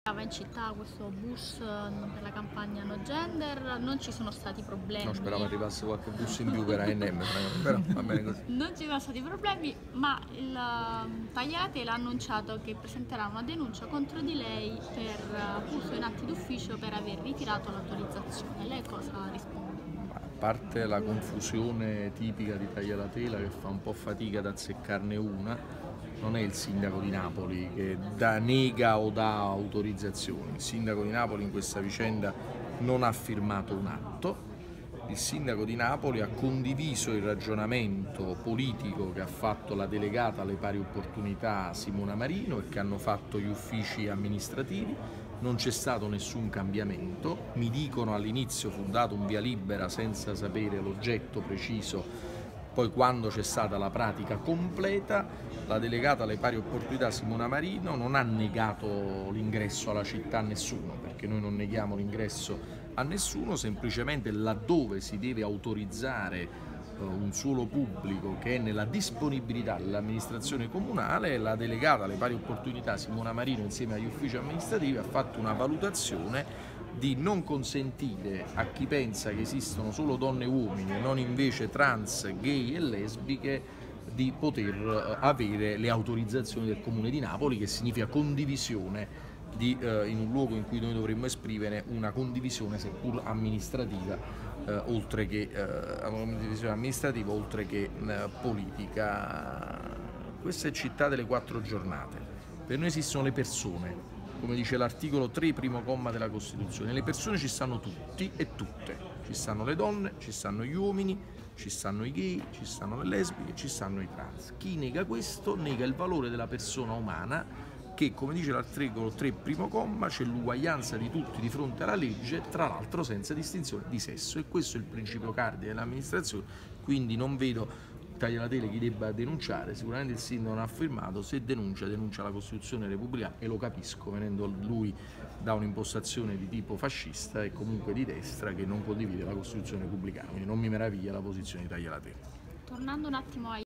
in città questo bus per la campagna No Gender, non ci sono stati problemi. No, speravo arrivasse qualche bus in più per A&M, però va bene così. Non ci sono stati problemi, ma il Tagliatela ha annunciato che presenterà una denuncia contro di lei per abuso in atti d'ufficio per aver ritirato l'autorizzazione. Lei cosa risponde? A parte la confusione tipica di Tagliatela, che fa un po' fatica ad azzeccarne una, non è il sindaco di Napoli che nega o dà autorizzazioni. Il sindaco di Napoli in questa vicenda non ha firmato un atto. Il sindaco di Napoli ha condiviso il ragionamento politico che ha fatto la delegata alle pari opportunità Simona Marino e che hanno fatto gli uffici amministrativi. Non c'è stato nessun cambiamento. Mi dicono all'inizio fu dato un via libera senza sapere l'oggetto preciso. Poi quando c'è stata la pratica completa, la delegata alle pari opportunità Simona Marino non ha negato l'ingresso alla città a nessuno, perché noi non neghiamo l'ingresso a nessuno, semplicemente laddove si deve autorizzare un suolo pubblico che è nella disponibilità dell'amministrazione comunale, la delegata alle pari opportunità Simona Marino insieme agli uffici amministrativi ha fatto una valutazione di non consentire a chi pensa che esistono solo donne e uomini e non invece trans, gay e lesbiche di poter avere le autorizzazioni del Comune di Napoli, che significa condivisione in un luogo in cui noi dovremmo esprimere una condivisione seppur amministrativa, oltre che politica. Questa è città delle quattro giornate. Per noi esistono le persone. Come dice l'articolo 3, primo comma della Costituzione, le persone ci stanno tutti e tutte, ci stanno le donne, ci stanno gli uomini, ci stanno i gay, ci stanno le lesbiche, ci stanno i trans. Chi nega questo nega il valore della persona umana, che come dice l'articolo 3, primo comma, c'è l'uguaglianza di tutti di fronte alla legge, tra l'altro senza distinzione di sesso, e questo è il principio cardine dell'amministrazione, quindi non vedo Tagliatela chi debba denunciare. Sicuramente il sindaco non ha firmato, se denuncia la Costituzione repubblicana, e lo capisco venendo lui da un'impostazione di tipo fascista e comunque di destra che non condivide la Costituzione repubblicana, quindi non mi meraviglia la posizione di Tagliatela. Tornando un attimo ai